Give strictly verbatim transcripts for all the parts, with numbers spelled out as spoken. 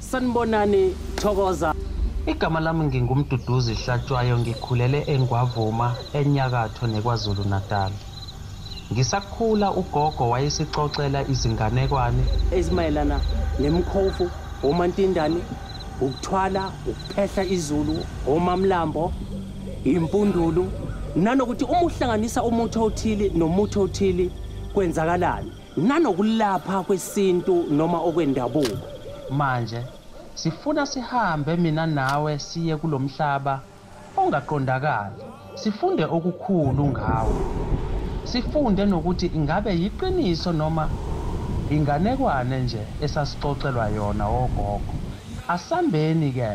Sanibonani Thokoza. Igama lami ngingumduduzi Hlatshwayo ngikhulele eNgwavuma eNyakatho neKwaZulu Natal. Ngisakhula ugogo wayesixoxela izinganekwane ezimayelana nemkhofu, omantindane, ukuthwala, ukuphehla izulu, omamlambo, impundulu, nanokuthi uma uhlanganisa umuthi othile nomuthi othile kwenzakalani, nanokulapha kwesintu noma okwendabuko. Manje sifuna sihambe mina nawe siye kulomhlaba ongaqondakali, sifunde okukhulu ngawo. Sifunde nokuthi ingabe yiqiniso noma inganekwane nje esasixoxelwa yona ogogo. Asambeni ke.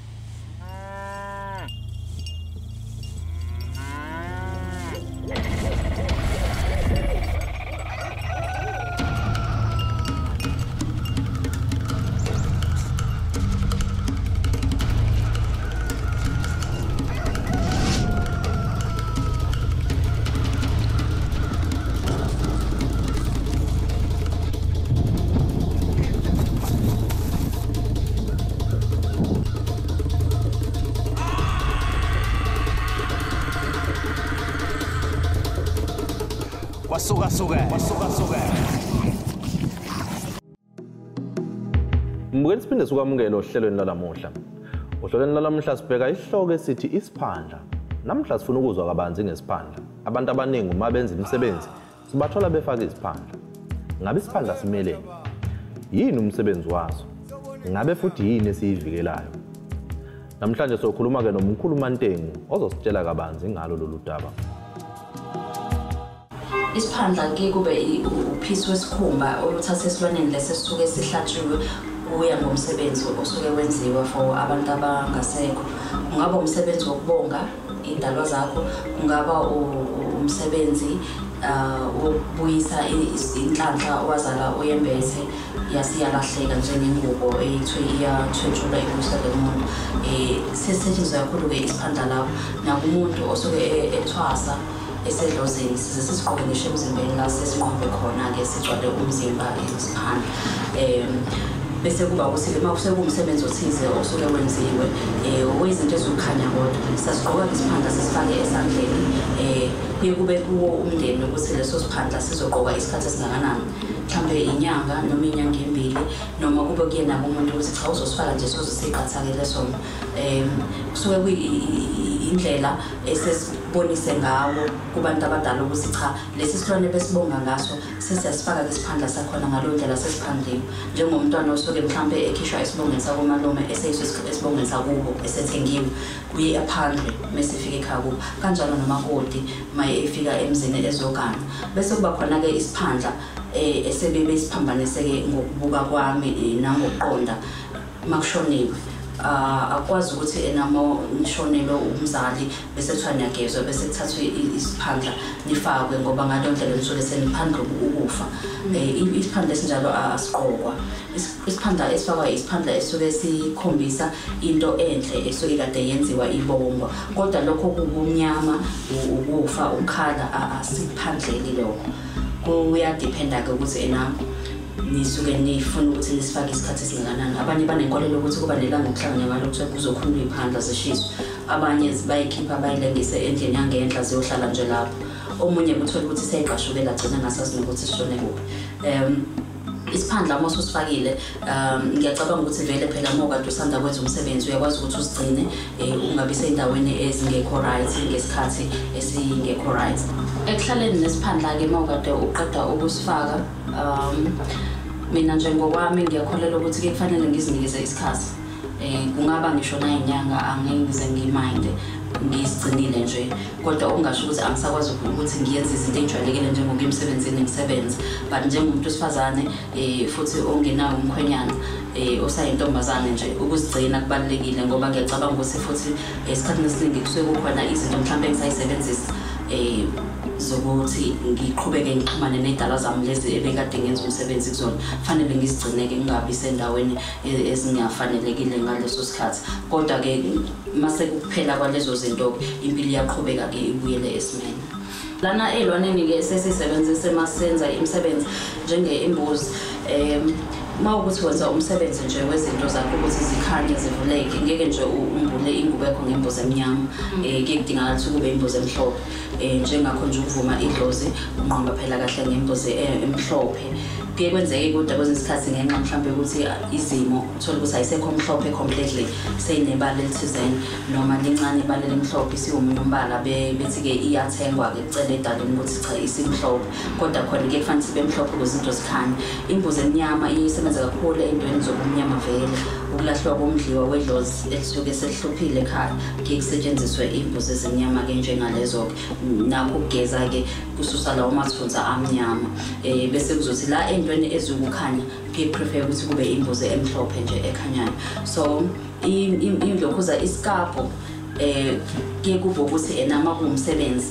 Wasuka suka, wasuka suka. Mbukeli siphinde sikwamukele ohlelweni lalamuhla. Ohlelweni lalamuhla sibheka isihloko esithi isiphandla. Namhla sifuna ukuzwa kabanzi ngesiphandla. Abantu abaningi uma benza imisebenzi sibathola befaka iziphandla. Ngabe isiphandla simeleni? Yini umsebenzi waso? Ngabe futhi yini esiyivikelayo? Namhlanje sokhuluma ke nomkhulu Mantengu ozositshela kabanzi ngalo lolu daba. Isiphandla ke kube uphisi wesikhumba oluthatha esilwaneni lesisuke sihlatshiwe kuya ngomsebenzi osuke wenziwa for abantu abangasekho. Kungaba umsebenzi wokubonga indalwa zakho, kungaba umsebenzi wokubuyisa inhlanhla owazala oyembethe yasiyalahleka njengengubo eyithwe iyathwetshula ibuyisa lomuntu. Sisetshenziswa kakhulu ke isiphandla lapho nakumuntu osuke ethwasa esedlozini size sisigqoke ngisho emzimbeni la sesiqhombe khona ke sigcwale umzimba isiphandla. Em bese kuba ukuthi uma kusekumsebenzi othize osuke wenziwe eh oyizinto ezokhanya kodwa sasigqoka isiphandla sesifake esandleni eh kuye kube kuwo umndeni ukuthi leso siphandla sizogqoka isikhathi esingakanani, mhlambe inyanga noma inyanga embili noma kube kuyena umuntu ukuthi cha uzosifaka nje sozisiqathakele sona. Em kusuke indlela esesibonise ngawo kubantu abadala ukuthi cha lesi silwane besibonga ngaso sesiyasifaka isiphandla sakhona ngalo ndlela sesiphandliwe njengomntwana osuke mhlambe ekhishwa isibongeni sakomalume eseyiswe esibongeni sakubo esethengiwe kuye aphandle mesifika ekhaya kubo kanjalo nomakoti maye efika emzini ezogana bese kuba khona ke isiphandla eh esebebe isiphambanise ke ngokubuka kwami nangokuqonda makushoniwe. Ah akwazi ukuthi enamo nishonelo umzali bese kuthiwa niyagezwa bese kuthathwe isiphandla nifakwe ngoba ngalo ndlela nisuke seniphandla ukufa. Eh isiphandla esinjalo asiqokwa. Isiphandla esifakwa isiphandla esuke sikhombisa into enhle esuke kade yenziwa ibongo kodwa lokho kubumnyama ukufa ukhala asiphandleli lokho. Kuya dependa ke ukuthi ena nisuke nifuna ukuthi nisifake isikhathi esingakanani. Abanye banenkolelo ukuthi kuba nelanga ukuhlangana ngalo ukuthi kuzokhuluma iphandla zishiswe, abanye bayikhipha bayilengise endlini yangendla ziyohlala nje lapho. Omunye kuthola ukuthi seyiqashukela gcina ngasazi nokuthi sishone kuphi. Em isiphandla uma usifakile um ngiyacabanga ukuthi vele phela uma kade usanda kwenza umsebenzi uyakwazi ukuthi usigcine ungabi seyindaweni ezingekho right ngesikhathi esingekho right. Ekuhlaleni nesiphandla ke uma kade uqeda ukusifaka um mina njengokwami ngiyakholela ukuthi ke kufanele ngizinikeze isikhathi. Eh kungaba ngisho na inyanga angeke ngiminde ngisigcinile nje kodwa ungasho ukuthi angisakwazi ukuthi ngiyenze izinto ejwayelekile njengoba emsebenzini ngisebenza but njengomuntu osifazane eh futhi ongenayo umkhwenyana eh osayintombazane nje ukuzigcina kubalekile ngoba ngiyacabanga ukuthi futhi esikhathini esiningi kusuke kukhona izinto mhlambe engisayisebenzisa eh zokuthi ngiqhubeke ngixhumane nedala zami lezi ebekade ngenza umsebenzi kuzona fanele ngizigcineke ngingabi sendaweni ezingafanelekile ngaleso sikhathi kodwa ke mase kuphela kwalezo zinto impilo iyaqhubeka ke ibuyele esimeni. Lana elwaneni ke sesisebenzise masenza imisebenzi njenge imbuzi um mawukuthi wenza umsebenzi nje wezinto zakho ukuthi zikhanye zivuleke ngeke nje umbule ingubo yakho ngemboze emnyama eh ke kudingakala ukuthi kube imboze emhlophe eh njengakho nje ukuvuma idlozi unqamba phela kahle ngemboze emhlophe kuye kwenzeke kodwa kwezinye isikhathi ngenxa mhlawumbe ukuthi izimo uthola ukuthi ayisekho mhlophe completely seyinebala elithizeni noma lincane ibala lemhlophe siwumunye umbala bethi ke iyathengwa ke icela edaleni ukuthi cha isimhlophe kodwa khona ke kufanele sibe mhlophe ukuze izinto zikhanye imbuzi emnyama isebenza kakhulu ey'ntweni zobumnyama vele ukulahlwa komdliwa wedlozi elisuke selihluphile ekhaya ke kusetshenziswe imbuzi ezimnyama ke njengalezo nakho ukugeza ke kususa lawo mathunza amnyama eh bese kuzothi la entweni ezukukhanya ke prefer ukuthi kube imbuzi emhlophe nje ekhanyayo so indlokuza iskapo eh ke kube ukuthi enama kumsebenzi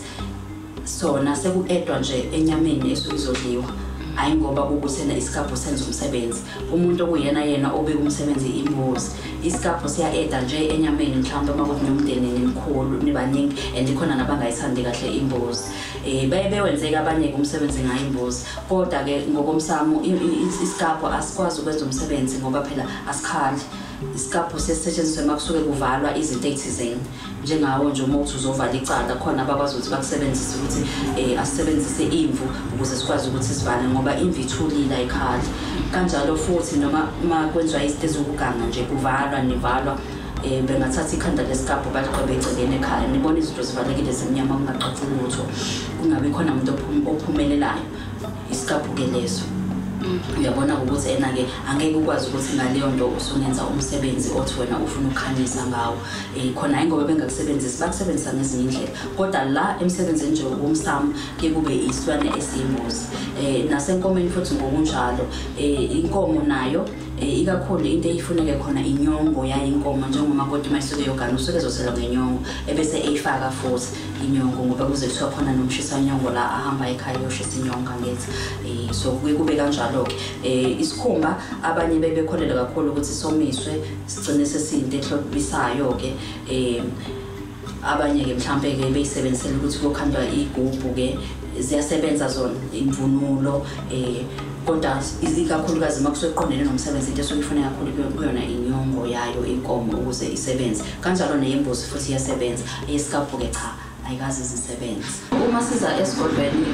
sona sekuedwa nje enyameni esukuzodliwa ayi ngoba kukuthena isikapho senza umsebenzi umuntu okuyena yena obeka umsebenzi imbuzi isikapho siya eda nje enyameni mhlawumbe makuthi nomndeni nemkhulu nibaningi and ikhona nabangayithandi kahle imbuzi eh baye bewenzeka abanye umsebenzi ngayo imbuzi kodwa ke ngokomsamo isikapho asikwazi ukwenza umsebenzi ngoba phela asikhali isikapho sesisetshenziswa makusuke kuvalwa izinto ezithizeni njengawo nje uma uthi uzovala icala khona abakwazi ukuthi bakusebenzise ukuthi eh asebenzise imvu ukuze sikwazi ukuthi sivale ngoba imvu ithulile ayikhali kanjalo futhi noma makwenziwa izinto ezokuganga nje kuvalwa nivalwa eh bengathatha ikhanda lesikapho baliqobe eceleni ekhaya nibona izinto zivalekile zemnyama kungacaci lutho kungabe khona umuntu ophumelelayo isikapho ke leso uyabona ukuthi ena ke angeke ukwazi ukuthi ngaleyo nto usungenza umsebenzi othi wena ufuna ukukhanyisa ngawo eh khona ingoba bengakusebenzisi bakusebenzisa ngezinye indlela kodwa la emsebenzini nje womsamo ke kube isilwane esiyimbuzi eh nasenkomeni futhi ngokunjalo eh inkomo nayo eh ikakhulu into eyifuneke khona inyongo yayo inkomo njengoba kodwa mayisuke yogana usuke ezosela ngenyongo ebese eyifaka futhi inyongo ngoba kuze kuthiwa khona nomshisa nyongo la ahamba ekhaya yoshisa inyongo ngethi eh so kuye kube kanjalo ke eh isikhumba abanye bebekholela kakhulu ukuthi somiswe sigcine sesinto ehlobisayo ke eh abanye ke mhlambe ke beyisebenzisela ukuthi kokhandwa igubhu ke ziyasebenza zona imvunulo eh kodwa izikakhulukazi makusuke eqondene nomsebenzi into esoyifuneka kakhulu kuyona inyongo yayo inkomo ukuze isebenze kanjalo neyembuzi futhi iyasebenza esikapho ke cha ayikazi izisebenzi uma siza esigodweni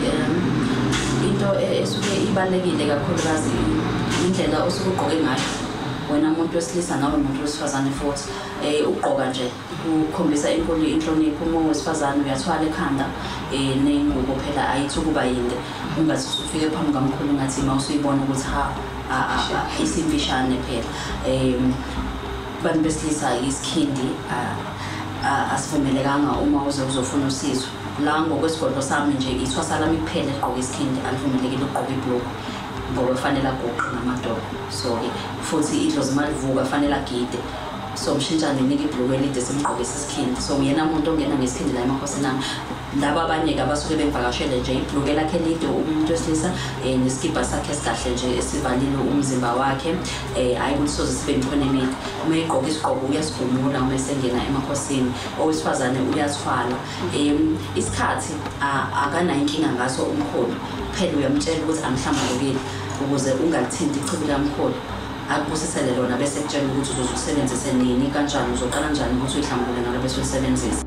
into esuke ibalekile kakhulukazi indlela osuke ugqoke ngayo wena umuntu wesilisa nawe umuntu wesifazane futhi eh ugqoka nje ukukhombisa inkulu inhlonipho uma wesifazane uyathwala ekhanda eh nengubo phela ayithi kuba yinde ungathi ufike phambi kamkhulu ngathi mawusuyibona ukuthi ha isimfishane phela eh bantu besilisa isikhindi asivumelekanga uma uze uzofuna usizo la ngokwesigodlo sami nje ithwasa lami kuphela egqoka isikhindi alivumelekile ukugqoka ibhloko ngoba kufanele agoqe namadolo so ke futhi idlozi malivuka kufanele agide so mshintsha nenika ibhloko elide simgqokisa isikhindi so uyena umuntu ongena ngesikhindi la emakhosini nami laba abanye ke abasuke bevakashele nje ibhloko lakhe elide umuntu wesilisa eh neskipa sakhe esikahle nje esivalile umzimba wakhe eh ayi ukuthi soze sibe imkhona emide uma egqoka isigqoko uyasigumula uma esengena emakhosini owesifazane uyathwala eh isikhathi akana inkinga ngaso umkhulu phela uyamtshela ukuthi angihlambulukile ukuze ungalithinti ichibi lamkhulu akubusisele lona bese kutshela ukuthi uzosebenzisa nini kanjani uzoqala kanjani ukuthi uyihlambulule ngalo bese ulisebenzisa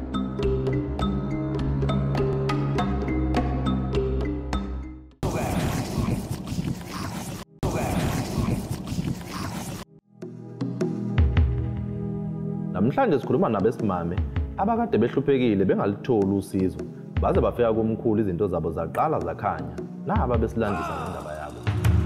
namhlanje sikhuluma nabesimame abakade behluphekile bengalitholi usizo baze bafika kumkhulu izinto zabo zaqala zakhanya naba besilandisa ngendaba yabo.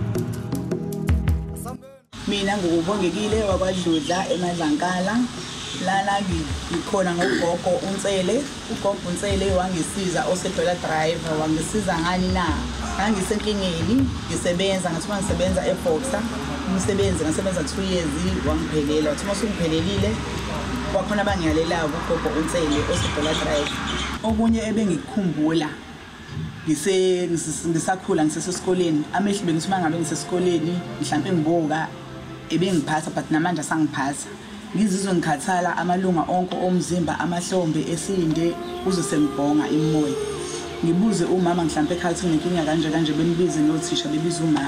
Mina ngokubongekile wakwadludla eMadlankala lana ngikhona ngogogo uNtsele ugogo uNtsele wangisiza osedola driver wangisiza ngani na ngangisenkingeni ngisebenza ngathi ngisebenza eBoxer umsebenzi ngasebenza two years wangiphelela wathi masungiphelelile kwakhona bangiyalelayo ugogo uNtsele osedola driver okunye ebengikukhumbula ngise ngisakhula ngisesesikoleni amehlo bengithi mangabe ngisesikoleni mhlawumbe ngiboka ebengiphatha but namanje asangiphatha ngizizwe ngikhathala amalunga onke omzimba amahlombe esinde uze sengibhonga imoya ngibuze umama mhlawumbe ekhaya kunenkinga kanje kanje benibize nothisha bebiza umama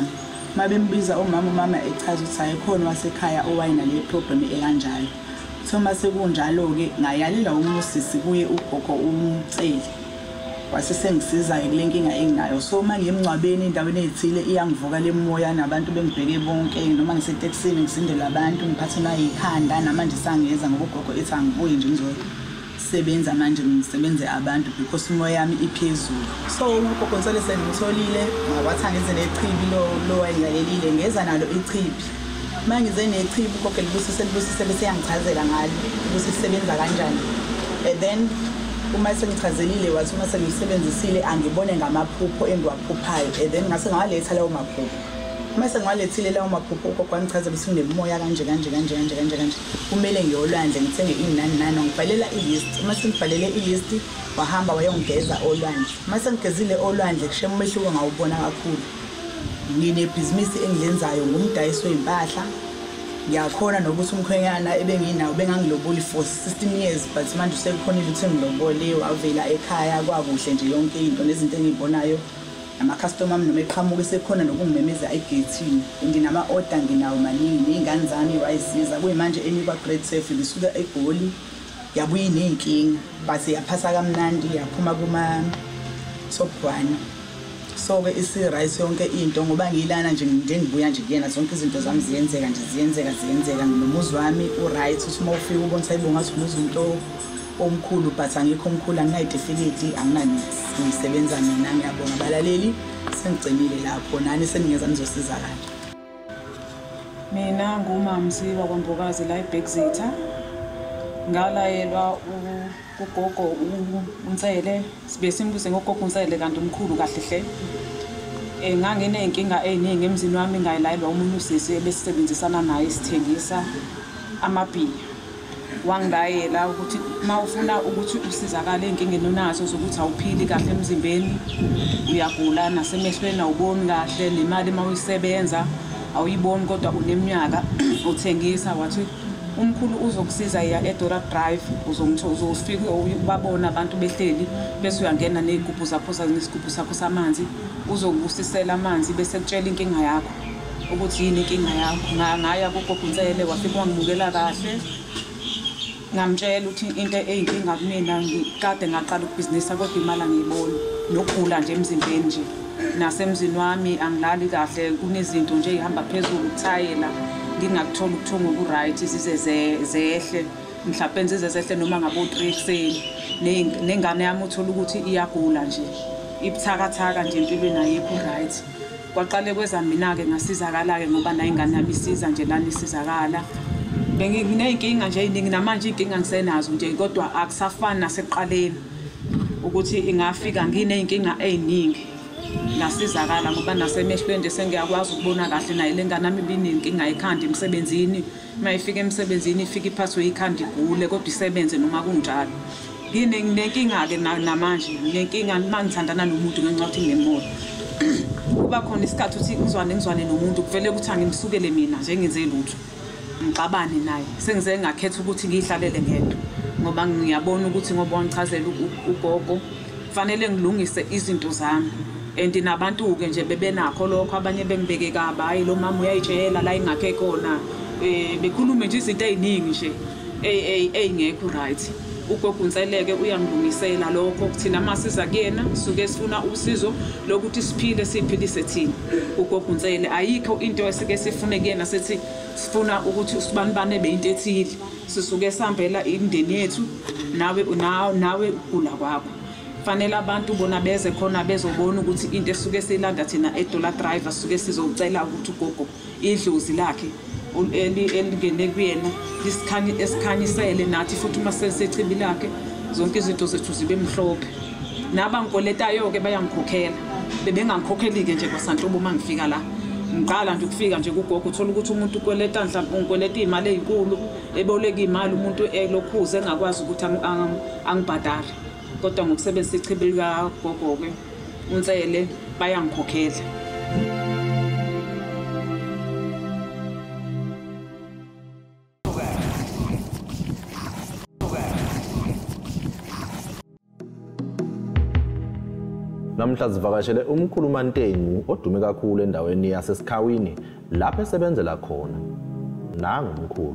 mabembiza umama umama echaza ukuthi ayikhona wasekhaya owayena le problem ekanjalo. So mase kunjalo ke ngayalela umusisi kuye ugogo umceli. Wase sengisiza kule nkinga enginayo. So manje emncwabeni endaweni ezithile iyangivuka lemoya nabantu bengibheke bonke noma ngiseteksini ngisindela abantu ngiphathela ikhanda namanje sangeza ngogogo ethi angibuyi nje ngizodwa. Sebenza manje ngisebenze abantu because imoya yami iphezulu. So ugogo nsele sengitholile ngabathanga ize nechibi lo lo wayengayelile ngeza nalo ichibi. Manje ngize nechibi ugogo libusise libusise bese yangichazela ngalo ukuthi sisebenza kanjani. And then uma sengichazelile wathi uma sengisebenzisile angibone ngamaphupho engiwaphuphayo. And then ngase ngaletha lawo maphupho. Uma sengiwalethile lawo maphupho ugogo wangichazela ukuthi kunemoya kanje kanje kanje kanje kanje kanje. Kumele ngiyolwandle ngithenge inani nani ngibhalela i-list. Uma sengibhalele i-list wahamba wayongeza olwandle. Uma sengigezile olwandle kushe umehluko ngawubona kakhulu. Nginebhizinisi engilenzayo ngumdayisi weimpahla. Ngiyakhona nokuthi umkhwenyana ebenginawo bengangiloboli for sixteen years but manje sekukhonile ukuthi ngilobole wavela ekhaya kwakuhle nje yonke into nezinto engibonayo. Ama customer ami noma eqhamuka sekhona nokungimemeza egate-ini. Nginama order nginawo maningi izingane zami wayisiza kuyimanje enikwa grade safe lisuka eGoli yabuya inenkinga base yaphasa kamnandi yaphuma kuma top one. So ke isi right yonke into ngoba ngilana nje njengibuya nje kuyena zonke izinto zami ziyenzeka nje ziyenzeka ziyenzeka nomuzi wami u right uthi uma ufika ubona sayibonga ukuthi umuzi into omkhulu but angikho omkhulu anginayidefinitely anginani ngisebenza mina ngiyabonga abalaleli sengigcinile lapho nani seningeza nizosiza kanje. Mina ngumamziwa kwaMbokazi la eBexeter. Ngalayelwa ugogo uNtsele sibe simbuze ngogogo uNtsele kanti umkhulu kahle hle. Eh ngangine inkinga eziningi emzini wami ngayilayelwa umuntu usisi ebesebenzisana naye sithengisa amabhiya. Wangilayela ukuthi mawufuna ukuthi usizakale enkingeni onazo zokuthi awuphili kahle emzimbeni uyagula nasemehlweni awuboni kahle nemali mawuyisebenza awuyiboni kodwa uneminyaka uthengisa wathi umkhulu uzokusiza ya eDora Drive uzongithoza uzofika ubabona abantu behleli bese uyangena nezigubhu zakho zanesigubhu sakho samanzi uzokubusisela amanzi bese kutshela inkinga yakho ukuthi yini inkinga yakho ngaya kugogo Ntsele wafika wangibukela kahle ngamtshela ukuthi into eyinkinga kumina ngikade ngaqala ubusiness kodwa imali angiyiboni nokugula nje emzimbeni nje nasemzini wami angilali kahle kunezinto nje ihamba phezulu ukuthayela ngingakuthola ukuthunga ku right isize zehle mhlawumbe nzize zehle noma ngabo three ekseni nengane yami uthola ukuthi iyagula nje ibuthakathaka nje empilweni ayikho right kwaqale kweza mina ke ngasizakala ke ngoba nayo ingane yami isiza nje lana isizakala bengineyinkinga nje iningi namanje inkinga ngisenazo nje kodwa akusafani nasekuqaleni ukuthi ingafika ngineyinkinga eziningi nasizakala ngoba nasemehlweni nje sengiyakwazi ukubona kahle nayo lengane nami ibininkinga ekhanda emsebenzini mayifika emsebenzini ifika iphathwe ikhanda igule kodwa isebenze noma kunjalo nginenkinga ke namanje nginenkinga mangithandana nomuntu ngenxa ukuthi nginemoto kuba khona isikhathi uthi ngizwane ngizwane nomuntu kuvele ukuthi angimsukele mina nje ngenze lutho ngixabane naye sengize ngakhetha ukuthi ngihlalele ngedwa ngoba ngiyabona ukuthi ngoba wangichazela ugogo kufanele ngilungise izinto zami and nabantu ke nje bebenakho lokho abanye bengibeke kabi hayi lo mama uyayitshela la ingakhe khona eh bekhulume nje izinto eziningi nje ey eyingekho right ugogo Ntseleke uyangilungisela lokho kuthina masiza kuyena suke sifuna usizo lokuthi siphile siphilise thina ugogo Ntsele ayikho into esike sifune kuyena sethi sifuna ukuthi sibanibane beyinto ethile sisuke sihambela indeni yethu nawe nawe ukula kwakho fanele abantu bona beze khona bezobona ukuthi into esuke silanda thina eDora Drive suke sizocela ukuthi ugogo idlozi lakhe elingene kuyena lisikhanye esikhanyisele nathi futhi uma sesichibi lakhe zonke izinto zethu zibe mhlophe nabangikoletayo ke bayangikhokhela bebengangikhokheli ke nje kwasanhlobo mangifika la ngiqala nje ukufika nje kugogo uthola ukuthi umuntu ukweleta mhlawumbe ungikweleta imali ezinkulu eboleka imali umuntu elokhuze engakwazi ukuthi angibhadare kodwa ngokusebenzisa ichibi lika gogo ke uNtsele bayangikhokhela. Namhla sivakashele umkhulu Mantengu odume kakhulu endaweni yaseSikhawini lapho esebenzela khona. Nangu umkhulu.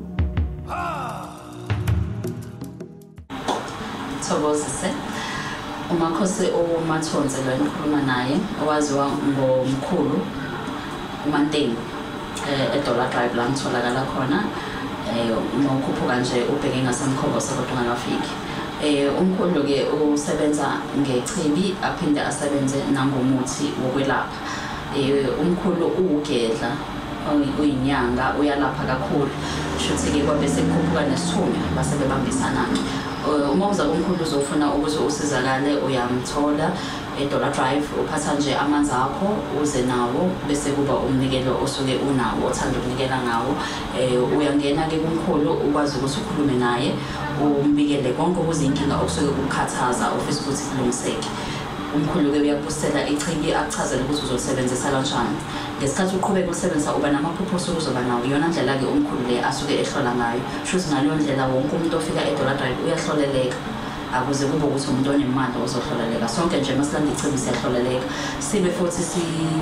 Thokozise. Umakhosi uMathonze lo engikhuluma naye owaziwa ngomkhulu uMantengu eh eDollar Drive la ngitholakala khona eh uma ukhuphuka nje ubheke ngasemkhombosa kodwa ungakafiki. Eh umkhulu ke usebenza ngechibi aphinde asebenze nangomuthi wokwelapha. Eh umkhulu ugedla uyinyanga uyalapha kakhulu. Shuthi ke kwabe sekukhuphuka nesithunywa base bebambisana. Uma uza kumkhulu uzofuna ukuthi usizakale uyamthola eDollar Drive uphatha nje amanzi akho uze nawo bese kuba umnikelo osuke unawo othanda ukunikela ngawo eh uyangena ke kumkhulu ukwazi ukuthi ukhulume naye umbikele konke okuzinkinga okusuke ukukhathaza ofisa ukuthi kulungiseke. Umkhulu ke uyakupostela ichibi akuchazela ukuthi uzosebenzisa kanjani. Ngesikhathi uqhubeka ukusebenzisa uba namaphupho osuke uzoba nawo iyona ndlela ke umkhulu le asuke ehlola ngayo. Shuthi ngaleyo ndlela wonke umuntu ofika eDollar Drive uyahloleleka. Akuze kube ukuthi umuntu onemali ozohloleleka. Sonke nje masilanda ichibi siyahloleleka. Sibe futhi si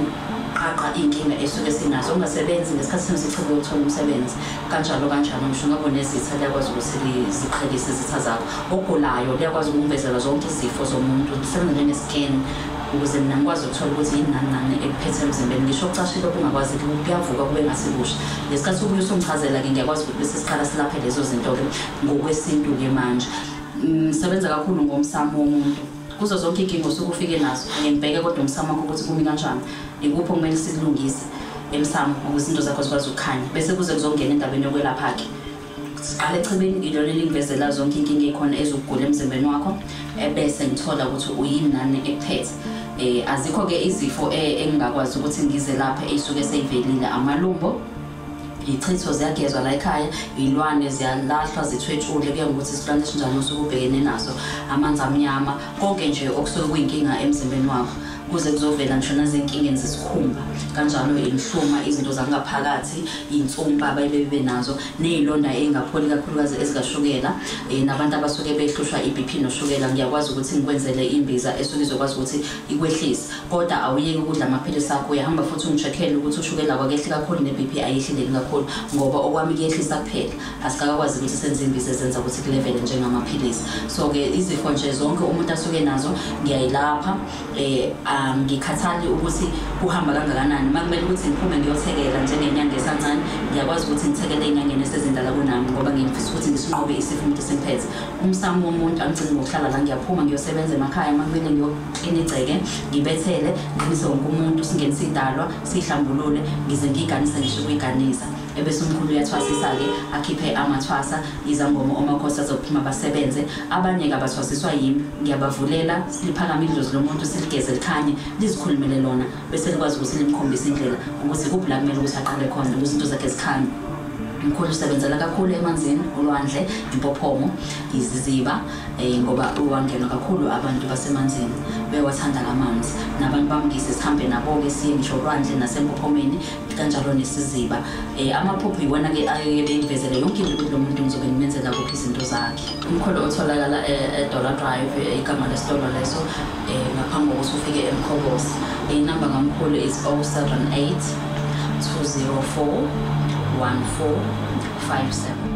qaqa inkinga esuke sinazo ungasebenzi ngesikhathi sesichibi uthola umsebenzi kanjalo kanjalo ngisho ngabo nezitha liyakwazi ukuthi ziqhelise izitha zakho ogulayo liyakwazi ukumvezela zonke izifo zomuntu lisebenza njengescan ukuze mina ngikwazi ukuthola ukuthi yini nani nani ekuphethe emzimbeni ngisho ukucashile okungakwazi kuyavuka kube ngasibusha ngesikhathi ubuye usumchazela ke ngiyakwazi ukuthi bese siqala silaphe lezo zinto ke ngokwesintu ke manje ngisebenza kakhulu ngomsamo womuntu kuzo zonke inkingo sokufike nazo ngembheke kodwa umsamo wakho ukuthi kumi kanjani ikuphi okumele silungise emsamo ukuze izinto zakho zikwazi ukukhanya bese kuze kuzongena endabeni yokwelapha ke siqale echibeni ilona lingivezela zonke inkinga ekhona ezokugula emzimbeni wakho ebese ngithola ukuthi uyini nani ekuphethe eh azikho ke izifo engingakwazi ukuthi ngize lapha esuke seyivelile amalumbo ichitho ziyagezwa la ekhaya ilwane ziyalahlwa zithwetshule kuya ngokuthi isilwane esinjani osuke ubhekene naso amanzi amnyama konke nje okusuke kuyinkinga emzimbeni wakho kuze kuzovela ngisho nazinkingeni zesikhumba kanjalo inhluma izinto zangaphakathi insumpa abayebe nazo nezilonda engapholi kakhulukazi ezikashukela nabantu abasuke behlushwa iB P noshukela ngiyakwazi ukuthi ngikwenzele imbiza esuke izokwazi ukuthi ikwehlise kodwa awuyeke ukudla amaphilisi akho uyahamba futhi ungicheckele ukuthi ushukela kwakehli kakhulu neB P ayihlile kakhulu ngoba okwami kuyehlisa kuphela asikakwazi ukuthi senze imbiza ezenza ukuthi kulevele njengamaphilisi so ke izifo nje zonke umuntu asuke nazo ngiyayilapha eh ngikhathali ukuthi kuhamba kangakanani makumele ukuthi ngiphume ngiyothekela njengenyanga esancane ngiyakwazi ukuthi ngithekele inyangeni esezindala kunami ngoba ngifisa ukuthi ngisinqobe isifo umuntu semphethe umsamo womuntu angicini ngokuhlala la ngiyaphuma ngiyosebenza emakhaya makumele ngiyoklinigceke ngibethele ngimise wonke umuntu singenisa idalwa sihlambulule ngize ngiganise ngisho kuyiganisa ebese umkhulu uyathwasisa ke akhiphe amathwasa izangoma omakhosi azophuma basebenze abanye ke abathwasiswa yimi ngiyabavulela siliphakama idlozi lomuntu siligeze likhanye lizikhulumele lona bese likwazi ukuthi limkhombise indlela ukuthi kuphi la kumele ukuthi aqale khona ukuze izinto zakhe zikhanye umkhulu usebenzela kakhulu emanzini ulwandle impophomo iziziba eh ngoba uwangena kakhulu abantu basemanzini bewathanda amanzi nabantu bamngise sihambe nabo ke siye ngisho ulwandle nasempophomeni kanjalo nesiziba eh amaphupho iwona ke ayebeyimvezele yonke into lo muntu ngizobe ngimenzela kuphi izinto zakhe umkhulu otholakala eDollar Drive igama lesitolo leso eh ngaphambi kokuthi ufike eMkhobozi inamba kamkhulu is zero seven eight two zero four one four five seven.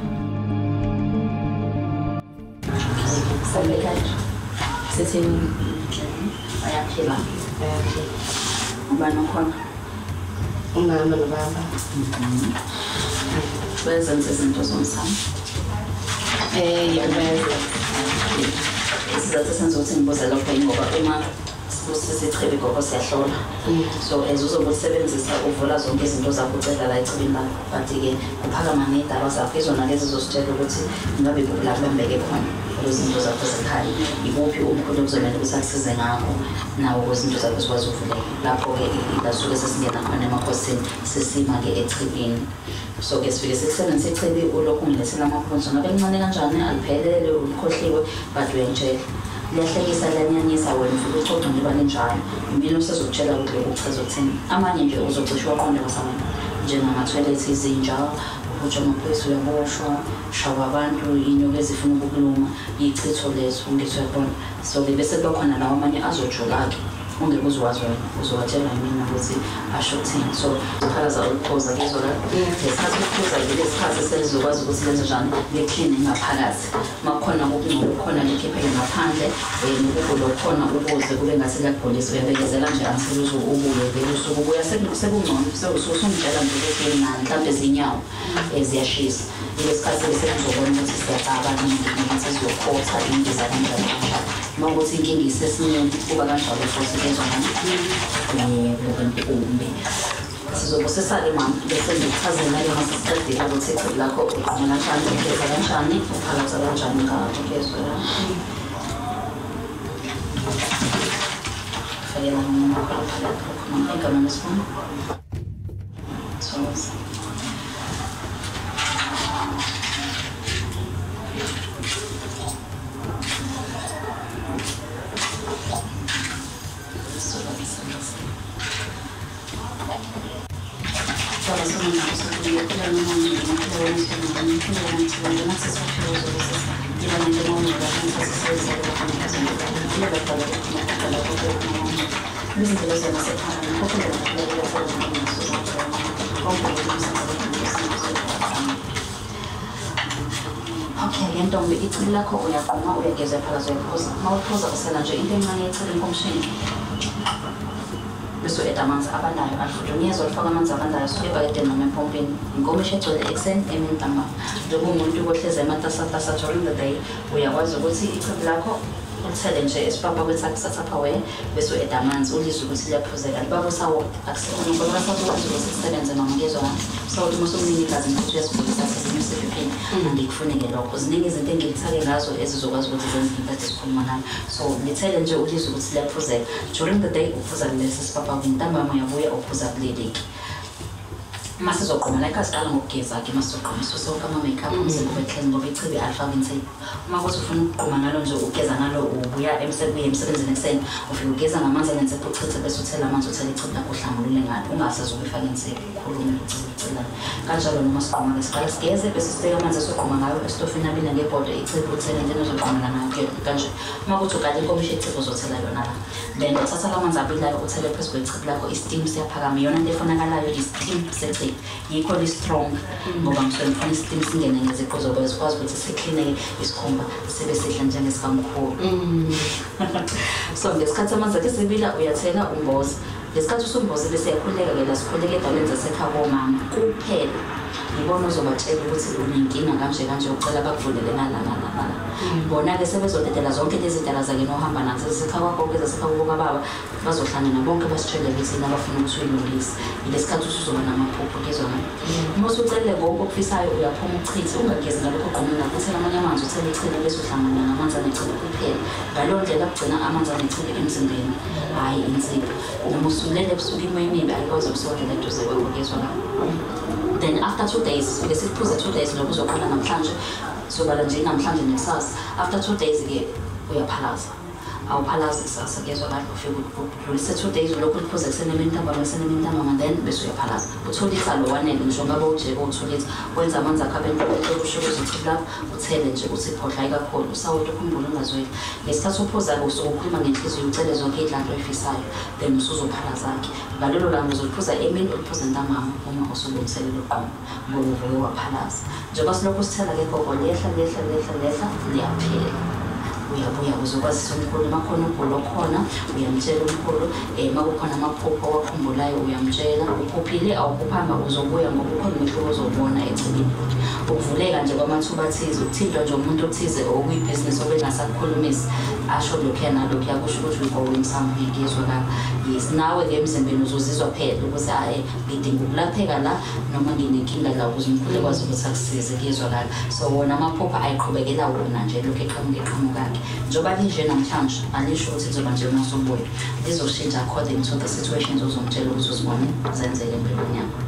Sabekaj. Sithi ayaphila. Ayaphila. Ubani ukhona? Umama nobaba. Mhm. Bezenze izinto zomsamo. Eh yebeze. Isizathu senza ukuthi ngibuze lokho ngoba uma usisichebe gogo siyahlola so ezozobe usebenzisa uvula zonke izinto zakho ucela la echibini lakho but ke uphakama ngedaba zakho izona lezi zositshela ukuthi ngabe la bambeke khona lezi zinto zakho zekhaya ibuphi umkhulu kuzomela ukuthi akusize ngakho nawo kwezinto zakho zikwazi ukuvuleka lapho ke ilasuke sesingena khona emakhosini sesima ke echibini so ke sifike sekusebenzisa ichibi ulokhu ngilethela amaphonso ngabe lincane kanjani aliphelele ukhohliwe but uyangitshela liyahlekisa lanyanyisa wena futhi ucoca nje banenjalo impilo sezokutshela ukuthi ukuchaza ukuthini amanye nje uzocisha waqonda kwasamanye njengama toilet izinja ujojo amaphilisi uyaboshwa shawa abantu inyoka ezifuna ukukuluma ichitho lezo ngithwe yabona so bese kuba khona lawo amanye azojula ke ungeke uzwazi wena uzowatshela mina ukuthi asho ukuthini so siqhakaza ukuphuza kizwa la lesikhathi ukuphuza lesi sikhathi selizokwazi ukuthi lenze njani le-clean ngaphakathi uma kukhona kukhona likhiphele ngaphandle nokubulo khona ukuze kube ngathi liyagulisa uyabekezela nje until ubuye vele usuke ubuya sekungcono usumtshela nje ukuthi nani mhlawumbe zinyawo ziyashisa lesikhathi besenzobona ukuthi siyacaba ukuthi sizokhotha indiza kanjani uma ukuthi inkinga isesimweni kuba kanjalo futhi kezwa nani kumbe sizobe sesale mama bese ngikuchazela nale masisiqedile ukuthi ichibi lakho uqhamela kanjani ugeza kanjani uphakaza kanjani ngakho kezwa fakela noma phakathi khona igama lesifuna so Okay, ntombi ichibi lakho uyaqoma uyageza phakathi uyaphuza uma uphuza usela nje into encane yechibi enkomishini bese ueda amanzi abanayo adludlunyezwa ufaka amanzi abandayo suke ebhakedeni noma empompini inkomishi egcwele ekuseni emini ntambama njengoba umuntu uhlezi ematasatasa during the day uyakwazi ukuthi ichibi lakho ulithele nje esipapa kwethakusatha wena bese ueda amanzi ulizwe ukuthi liyaphuzeka libaba usawo akusekhona ngoba basakwazi ukuthi kusebenze noma ngezwa so uthi musumningi igazi ngokuthi uyasifundisa sesinye sephini ngikufuneke lokho ziningi izinto engilithake ngazo ezizokwazi ukuthi zenze into esikhuluma ngayo so lithele nje ulizwe ukuthi liyaphuzeka during the day uphuza lesi sipapa kwintambama uyabuya uphuza kuleleki mase zoqoma la ikhasana ngokugeza ke masizoqoma so kama makeup umzimba weclean ngoba ichibi alifaka insipho uma kuthi ufuna ukuqoma ngalo nje ugeza ngalo ubuya emsebenzini emsebenzini ekseni ufika ugeza ngamanzi nensipho uchithe bese uthela amanzi uthela ichibi lakho uhlambulule ngalo ungasazi ukufaka insipho khuluma ucela kanjalo noma siqoma ke siqala sigeze bese sibeka amanzi soqoma ngayo estofini abile ngebhodo ichibi uthela into ezoqoma nayo kanje uma kuthi ukade inkomishi ichibi uzothela yona la then uthatha amanzi abilayo uthele phezu kwechibi lakho isteam siyaphakama yona into efonakalayo isteam sechibi yikho li strong ngoba ngifuna ufuna isteam singene ngeziqo zobe sikwazi ukuthi sikline isikhumba sibe sihle njengesikamkhulu so ngesikhathi amanzi akhe sibila uyathela umboza ngesikhathi usumboza bese yakhuleka ke la sikhuleka egaleni zasekhaya komama kuphela ngibona uzobatshela ukuthi unenkinga kanje kanje ucela bakuvulele ngala ngala ngala bona ke sebezodedela zonke lezi ndala zake nohamba nazo sekhaya kwakho ke zasekhaya kubo baba bazohlangana bonke basitshele ukuthi nabafuna ukuthi uyilungise ilesikhathi usuzoba namaphupho kezona uma usucele konke okufisayo uyaphuma uchithe ungagezi ngalokho qomela ukuthi amanye amanzi uthele ichile bese uhlangana namanzi anechile kuphela ngalo ndlela kugcina amanzi anechile emzimbeni hayi insipho uma usulele ebusuku imoyimibi ayikwazi ukusondela eduze kwakho kezona then after two days bese kuphuza two days lokho uzoqala namhlanje sobala nje namhlanje nesasa after two days ke uyaphalaza awuphalaza isasa kezwa lapho ufika udlulise two days lokho kuphuza kusene mentamba kusene mentamba then bese uyaphalaza uthola isalo wanele ngisho ngabe ujeke uthola ithi wenza amanzi akhabe lokho usho ukuthi lapho uthele nje uthi phodla kakhulu usawuthi ukhumbula ungazweli ngesikhathi uphuza usukhuluma ngenhliziyo ucele zonke idlanto oyifisayo then usuzophalaza ke ngalelo langa uzophuza emini uphuza ntambama uma usulungiselela uqomo ngoba uvuke waphalaza njengoba silokhu sithela ke gogo lehla lehla lehla lehla liyaphela uyabuya uzokwazi umkhulu makhona ugulo khona uyamtshela umkhulu eh makukhona amaphupho wakhumbulayo uyamtshela uphuphile awukuphamba uzobuya ngoba ukhona umehluko ozobona echibini ukuvuleka nje kwamathuba athize ukuthintwa nje umuntu othize okuyibusiness obengasakhulumisi asho lokho yana lokho yakusho ukuthi uqobo emsambo ngizwe la yes nawe ke emsembeni uzozizwa phela ukuthi hayi ngidinga ukulapheka la noma nginenkinga la ukuze umkhulu kwazi ukuthi akusize ngizwe la so wona amaphupho ayiqhubekela wona nje lokho eqhamuke eqhamukake njoba linje namhlanje alisho ukuthi izoba nje umasobuye lizoshintsha according to the situations ozomtshela ukuthi uzibone zenzele empilweni yakho.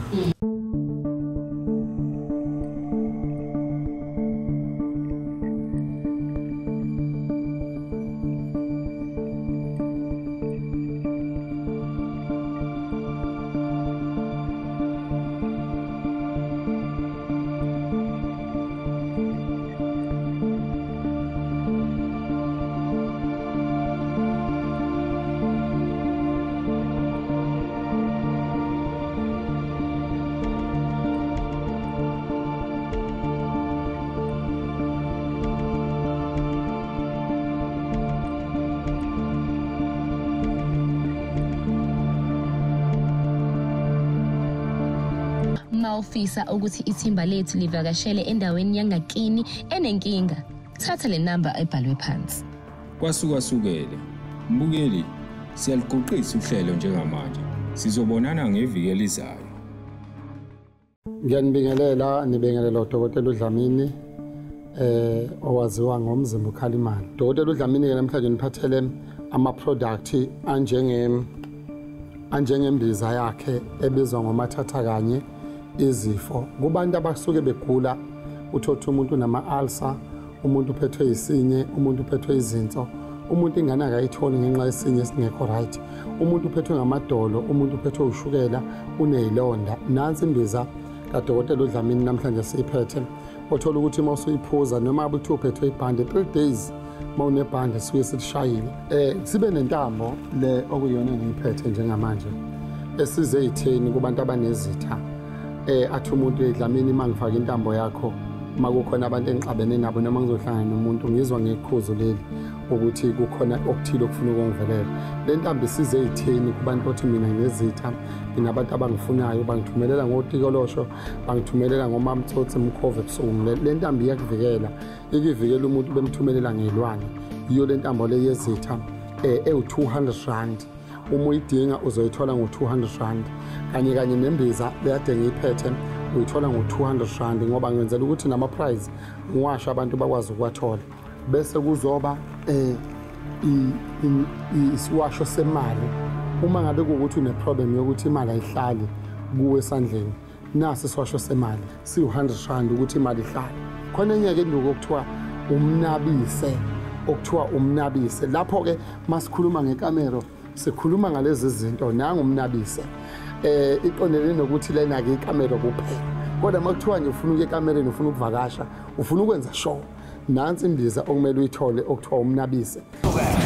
uma ufisa ukuthi ithimba lethu livakashele endaweni yangakini enenkinga, thatha le number ebhalwe phansi. Kwasuka-sukele, mbukeli, siyaliqoqisa uhlelo njengamanje. Sizobonana ngeviki elizayo. Ngiyanibingelela, nibingelela uDokotela uDlamini eh owaziwa ngomzimba uKhalimali. Dokotela uDlamini ke namhlanje niphathele ama product anjenge anjengembiza yakhe ebizwa ngomathatha kanye izifo. Kubantu abasuke begula, uthotha umuntu nama ulcer, umuntu uphethwe isinye, umuntu uphethwe izinso, umuntu ingane akayitholi ngenxa yesinye singekho right, umuntu uphethwe ngamadolo, umuntu uphethwe ushukela, unezilonda. Nansi imbiza kaDokotela uDlamini namhlanje siyiphethe. Othola ukuthi uma usuyiphuza noma abuthi uphethwe ibhande three days mawunebhande suke silishayile. Eh sibe nentambo le okuyona ngiyiphethe njengamanje esize eyitheni kubantu abanezitha. Eh athi umuntu uDlamini mangifaka intambo yakho makukhona abantu engixabene nabo noma ngizohlangana nomuntu ngizwa ngekhuzo leli ukuthi kukhona okuthile okufuna ukungivelela. Le ntambo isize eyitheni kubantu othi mina ngezitha, nginabantu abangifunayo, bangithumelela ngotikolosho, bangithumelela ngomamthotsi mkhove ebusuku. Le ntambo iyakuvikela, ikivikela umuntu bemthumelela ngelwane. Iyo le ntambo le yezitha eh ewu two hundred rand. Uma uyidinga uzoyithola ngo two hundred rand. Kanye kanye nembiza leyade ngiyiphethe uyithola ngo two hundred rand ngoba ngenzela ukuthi nama price ngiwasha abantu bakwazi ukwathola. Bese kuzoba eh isiwasho semali. Uma ngabe ukuthi une problem yokuthi imali ayihlali kuwe esandleni, nasi isiwasho semali si one hundred rand ukuthi imali ihlale. Khona enye ke induku okuthiwa umnabise, okuthiwa umnabise. Lapho ke masikhuluma ngekamera sikhuluma ngalezi zinto nanga umnabise. Eh iqondelene nokuthi lena ke ikamera kuphela. Kodwa makuthiwa nje ufuna ukuye ekamereni, ufuna ukuvakasha, ufuna ukwenza show, nansi imbiza okumele uyithole okuthiwa umnabise.